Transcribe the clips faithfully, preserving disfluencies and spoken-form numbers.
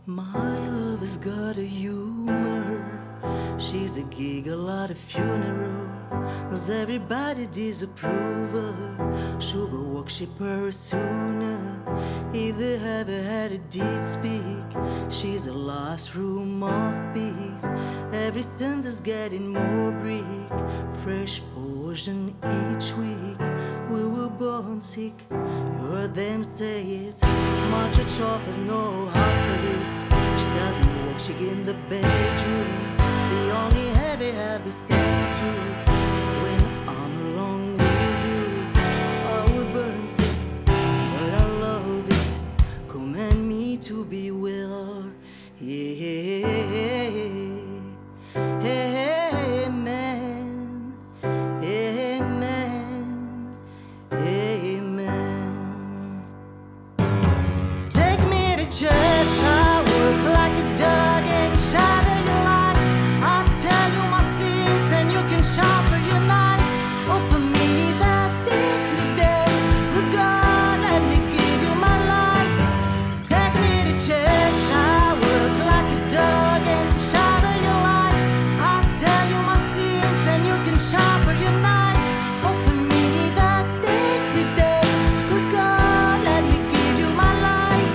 My love has got a humor. She's a giggle at a funeral. Does everybody disapprove her? Should we worship her sooner? If they ever had a deed speak, she's a last room offbeat. Every sentence getting more brick. Fresh potion each week. We were born sick. You heard them say it. My church offers no absolutes. She tells me walk chick in the bedroom. The only heavy hat we stand to is when I'm along with you. I would burn sick, but I love it. Command me to be well. Yeah. Amen. Amen. Amen. Take me to church. I work like a dog and shatter your lives. I tell you my sins and you can sharpen your knife. Offer me that deathly death. Good God, let me give you my life. Take me to church. I work like a dog and shatter your life. I tell you my sins and you can sharpen your knife. Offer me that deathly death. Good God, let me give you my life.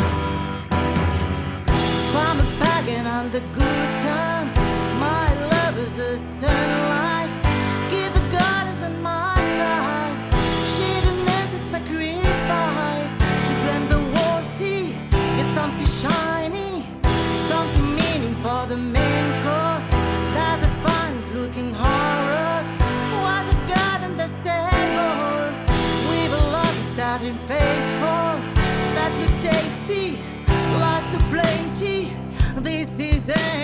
If I'm a pagan on the good times, my love is a sunlight to give the goddess on my side. She demands a sacrifice to drain the world sea, get something shiny, something meaning for the main course that defines looking horrors. Was a god in the stable with a large starting face for that look tasty like the plenty. This is it.